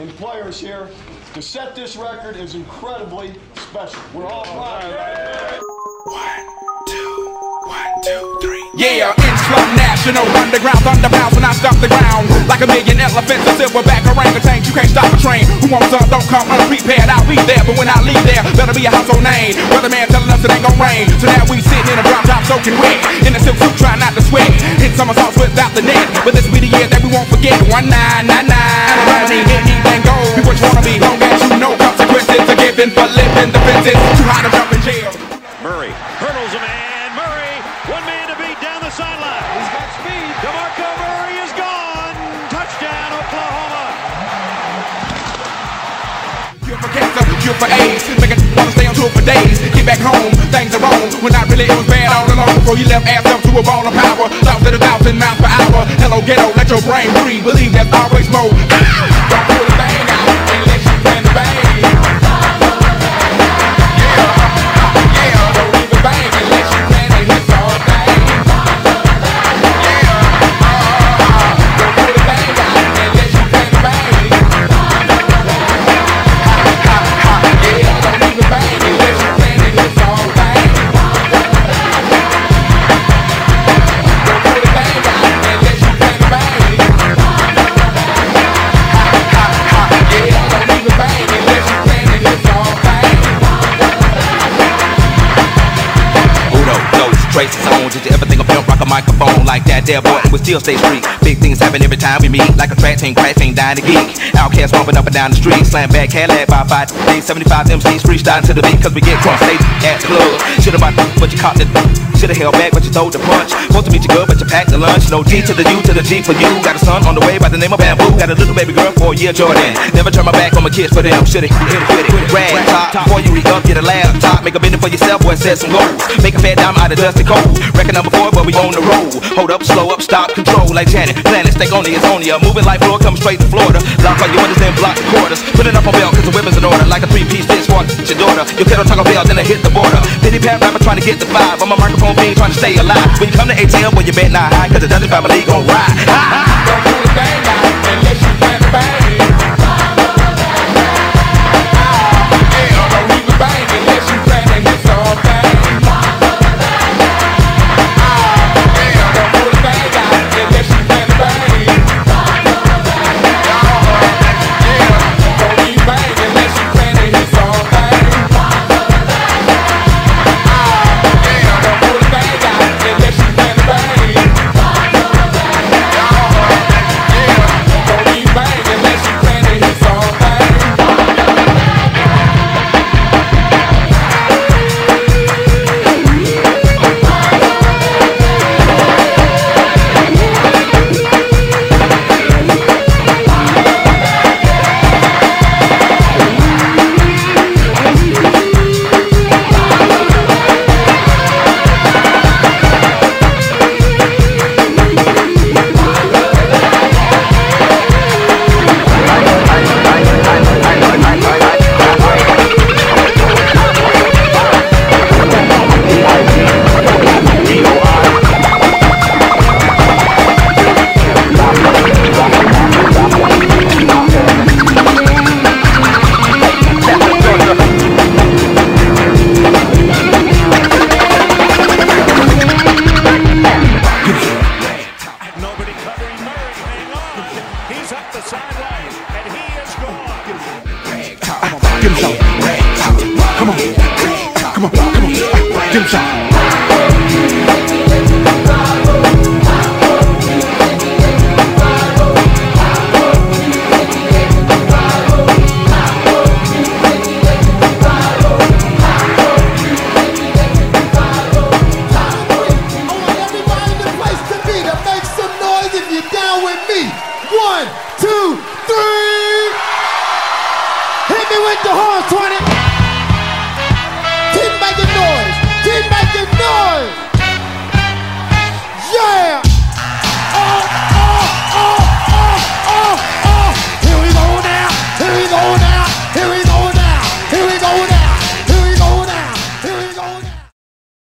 and players here. To set this record is incredibly special. We're all proud of it. 1, 2, 3. Yeah, in slum national, underground thunder bounce when I stomp the ground. Like a million elephants, a silverback orangutan. You can't stop a train. Who wants some? Don't come unprepared. I'll be there, but when I leave there, better be a household name. Weatherman telling us it ain't gon' rain. So now we sitting in a drop top soaking wet. In a silk suit, trying not to sweat. Hit somersaults without the net. But this be the year that we won't forget. 1999. Anything goes. Be what you wanna be, long as you know consequences are given for living the fences. Too high to jump in jail. Murray hurdles a man. Murray, one man to beat down the sideline. He's got speed. Demarco Murray is gone. Touchdown, Oklahoma. Cure for cancer, cure for AIDS. Make it wanna stay on tour for days. Get back home, things are wrong. When not really, it was bad all along. Before he left, ass up to a ball of power. Thoughts at 1,000 miles per hour. Hello, ghetto, let your brain breathe. Believe there's always more. Don't pull the thing out unless you plan to bang. Traces on, did you ever think of pimp rock a microphone like that there boy, and we still stay street. Big things happen every time we meet, like a track team crashing, dying to geek. Outcasts bumping up and down the street, slam back, Cadillac by 5 days, 75 MCs freestyling to the beat, cause we get cross stage at the club. Should've bought but you caught the should've held back, but you throw the punch. Supposed to meet you good, but you packed the lunch. No D to the U to the G for you. Got a son on the way by the name of Bamboo. Got a little baby girl for a year, Jordan. Never turn my back on my kids for them. Should've hit it, rag top. Before you re-up, get a laptop. Make a business for yourself, boy, set some goals. Make a fat dime out of dusty cold. Record number 4, but we on the road. Hold up, slow up, stop, control like Janet. Planet, stay on it's on ya. Moving like floor, come straight to Florida. Lock all your windows, then block the quarters. Put it up on belt, cause the weapon's in order. Like a 3-piece bitch, walk your daughter. Your kiddo Taco Bell, then I hit the border. Pity pat rapper trying to get the 5. I'm a microphone being trying to stay alive. When you come to ATM, well, you bet not high, cause the Dudley family gon' ride. Don't do the thing out unless you plan to bang. Don't even bang unless you plan to hit something. Give him some. One, two, three. Hit me with the horns, 20.